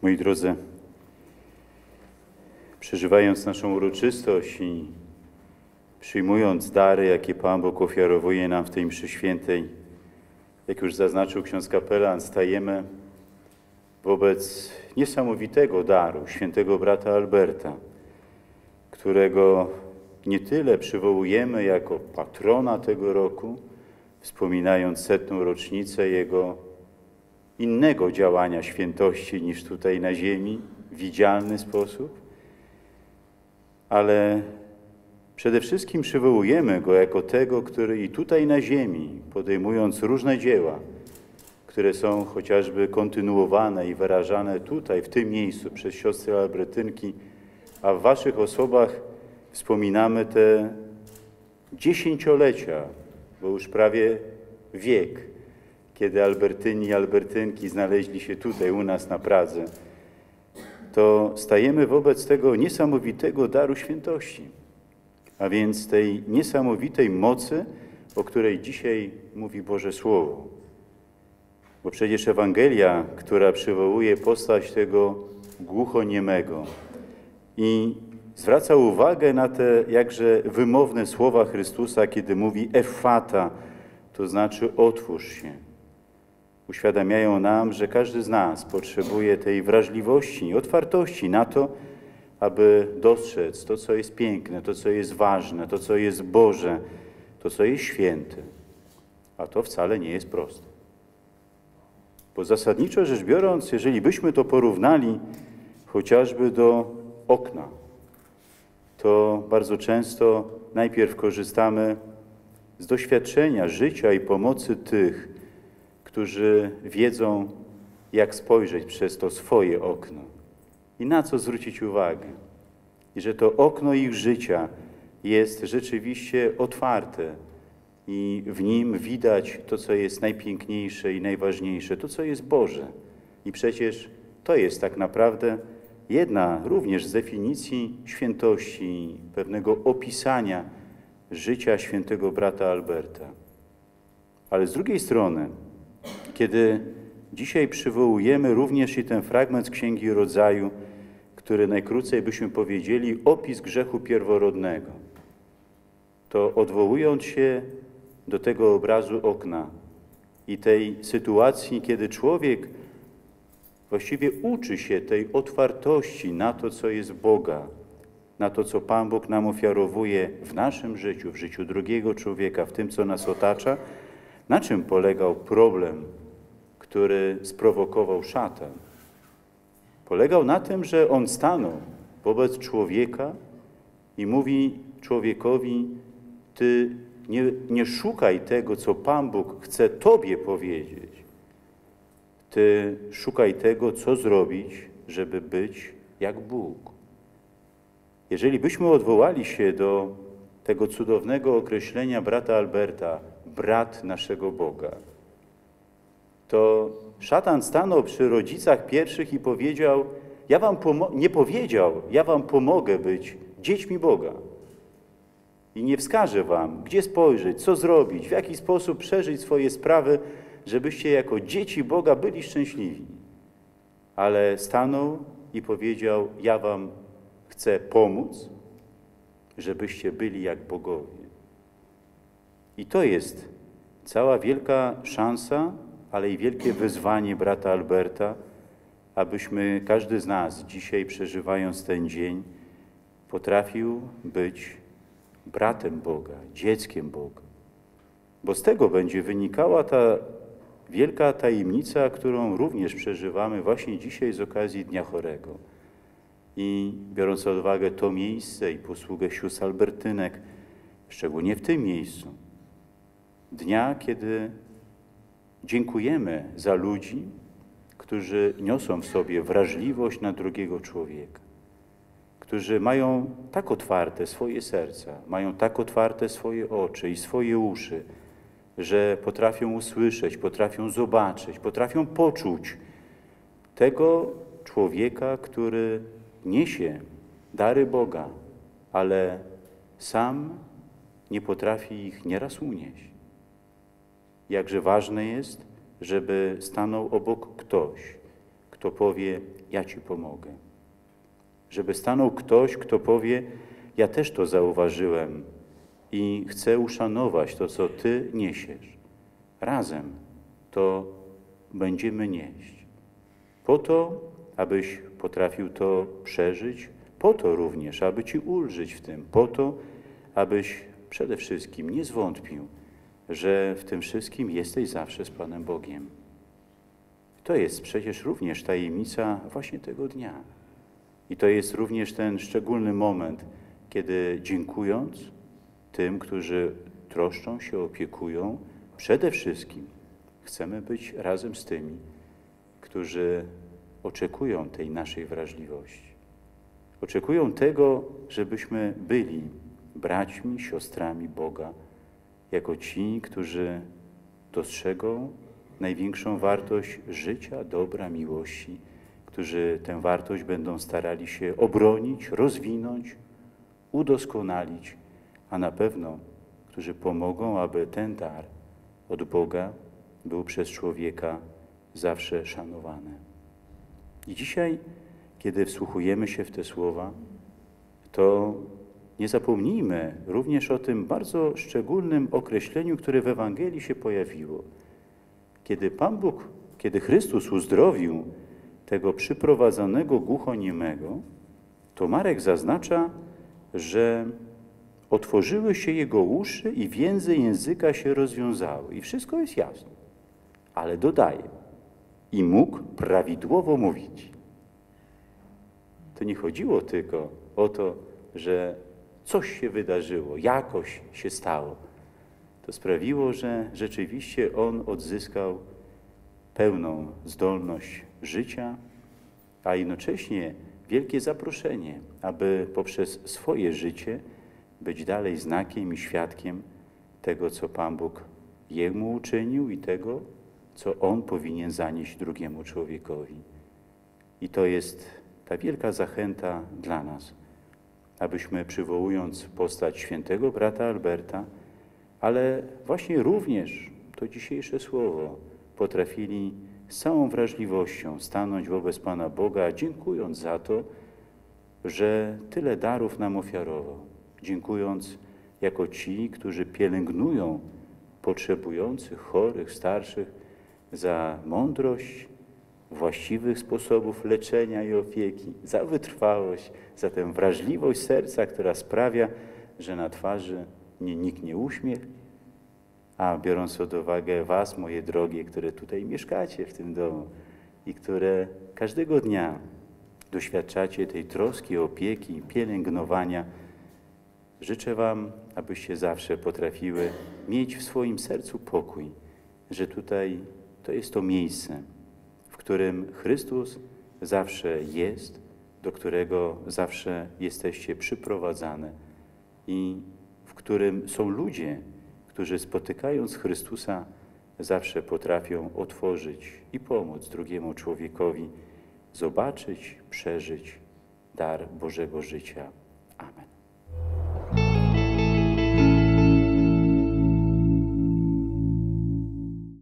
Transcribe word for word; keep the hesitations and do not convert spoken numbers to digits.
Moi drodzy, przeżywając naszą uroczystość i przyjmując dary, jakie Pan Bóg ofiarowuje nam w tej mszy świętej, jak już zaznaczył ksiądz kapelan, stajemy wobec niesamowitego daru świętego brata Alberta, którego nie tyle przywołujemy jako patrona tego roku, wspominając setną rocznicę jego innego działania świętości niż tutaj na ziemi, w widzialny sposób, ale przede wszystkim przywołujemy go jako tego, który i tutaj na ziemi, podejmując różne dzieła, które są chociażby kontynuowane i wyrażane tutaj, w tym miejscu przez siostry Albertynki, a w waszych osobach wspominamy te dziesięciolecia, bo już prawie wiek, kiedy Albertyni i Albertynki znaleźli się tutaj u nas na Pradze, to stajemy wobec tego niesamowitego daru świętości, a więc tej niesamowitej mocy, o której dzisiaj mówi Boże Słowo. Bo przecież Ewangelia, która przywołuje postać tego głuchoniemego i zwraca uwagę na te jakże wymowne słowa Chrystusa, kiedy mówi Effata, to znaczy otwórz się. Uświadamiają nam, że każdy z nas potrzebuje tej wrażliwości i otwartości na to, aby dostrzec to, co jest piękne, to, co jest ważne, to, co jest Boże, to, co jest święte. A to wcale nie jest proste. Bo zasadniczo rzecz biorąc, jeżeli byśmy to porównali chociażby do okna, to bardzo często najpierw korzystamy z doświadczenia życia i pomocy tych, którzy wiedzą, jak spojrzeć przez to swoje okno i na co zwrócić uwagę. I że to okno ich życia jest rzeczywiście otwarte i w nim widać to, co jest najpiękniejsze i najważniejsze, to, co jest Boże. I przecież to jest tak naprawdę jedna również z definicji świętości, pewnego opisania życia świętego brata Alberta. Ale z drugiej strony, kiedy dzisiaj przywołujemy również i ten fragment z Księgi Rodzaju, który najkrócej byśmy powiedzieli opis grzechu pierworodnego, to odwołując się do tego obrazu okna i tej sytuacji, kiedy człowiek właściwie uczy się tej otwartości na to, co jest Boga, na to, co Pan Bóg nam ofiarowuje w naszym życiu, w życiu drugiego człowieka, w tym, co nas otacza, na czym polegał problem, który sprowokował szatan? Polegał na tym, że on stanął wobec człowieka i mówi człowiekowi, ty nie, nie szukaj tego, co Pan Bóg chce tobie powiedzieć. Ty szukaj tego, co zrobić, żeby być jak Bóg. Jeżeli byśmy odwołali się do tego cudownego określenia brata Alberta, brat naszego Boga, to szatan stanął przy rodzicach pierwszych i powiedział, ja wam nie powiedział, ja wam pomogę być dziećmi Boga. I nie wskażę wam, gdzie spojrzeć, co zrobić, w jaki sposób przeżyć swoje sprawy, żebyście jako dzieci Boga byli szczęśliwi. Ale stanął i powiedział, ja wam chcę pomóc, żebyście byli jak bogowie. I to jest cała wielka szansa, ale i wielkie wyzwanie brata Alberta, abyśmy, każdy z nas dzisiaj przeżywając ten dzień, potrafił być bratem Boga, dzieckiem Boga. Bo z tego będzie wynikała ta wielka tajemnica, którą również przeżywamy właśnie dzisiaj z okazji Dnia Chorego. I biorąc pod uwagę to miejsce i posługę sióstr Albertynek, szczególnie w tym miejscu, dnia, kiedy dziękujemy za ludzi, którzy niosą w sobie wrażliwość na drugiego człowieka, którzy mają tak otwarte swoje serca, mają tak otwarte swoje oczy i swoje uszy, że potrafią usłyszeć, potrafią zobaczyć, potrafią poczuć tego człowieka, który niesie dary Boga, ale sam nie potrafi ich nieraz unieść. Jakże ważne jest, żeby stanął obok ktoś, kto powie, ja Ci pomogę. Żeby stanął ktoś, kto powie, ja też to zauważyłem i chcę uszanować to, co Ty niesiesz. Razem to będziemy nieść. Po to, abyś potrafił to przeżyć, po to również, aby Ci ulżyć w tym, po to, abyś przede wszystkim nie zwątpił, że w tym wszystkim jesteś zawsze z Panem Bogiem. To jest przecież również tajemnica właśnie tego dnia. I to jest również ten szczególny moment, kiedy dziękując tym, którzy troszczą się, opiekują, przede wszystkim chcemy być razem z tymi, którzy oczekują tej naszej wrażliwości. Oczekują tego, żebyśmy byli braćmi, siostrami Boga, jako ci, którzy dostrzegą największą wartość życia, dobra, miłości, którzy tę wartość będą starali się obronić, rozwinąć, udoskonalić, a na pewno, którzy pomogą, aby ten dar od Boga był przez człowieka zawsze szanowany. I dzisiaj, kiedy wsłuchujemy się w te słowa, to nie zapomnijmy również o tym bardzo szczególnym określeniu, które w Ewangelii się pojawiło. Kiedy Pan Bóg, kiedy Chrystus uzdrowił tego przyprowadzonego głuchoniemego, to Marek zaznacza, że otworzyły się jego uszy i więzy języka się rozwiązały. I wszystko jest jasne. Ale dodaje, i mógł prawidłowo mówić. To nie chodziło tylko o to, że coś się wydarzyło, jakoś się stało. To sprawiło, że rzeczywiście on odzyskał pełną zdolność życia, a jednocześnie wielkie zaproszenie, aby poprzez swoje życie być dalej znakiem i świadkiem tego, co Pan Bóg jemu uczynił i tego, co on powinien zanieść drugiemu człowiekowi. I to jest ta wielka zachęta dla nas, abyśmy przywołując postać świętego brata Alberta, ale właśnie również to dzisiejsze słowo potrafili z całą wrażliwością stanąć wobec Pana Boga, dziękując za to, że tyle darów nam ofiarował. Dziękując jako ci, którzy pielęgnują potrzebujących, chorych, starszych, za mądrość właściwych sposobów leczenia i opieki, za wytrwałość, za tę wrażliwość serca, która sprawia, że na twarzy nie niknie uśmiech, a biorąc pod uwagę was, moje drogie, które tutaj mieszkacie w tym domu i które każdego dnia doświadczacie tej troski, opieki, pielęgnowania, życzę wam, abyście zawsze potrafiły mieć w swoim sercu pokój, że tutaj to jest to miejsce, w którym Chrystus zawsze jest, do którego zawsze jesteście przyprowadzane i w którym są ludzie, którzy spotykając Chrystusa zawsze potrafią otworzyć i pomóc drugiemu człowiekowi zobaczyć, przeżyć dar Bożego życia.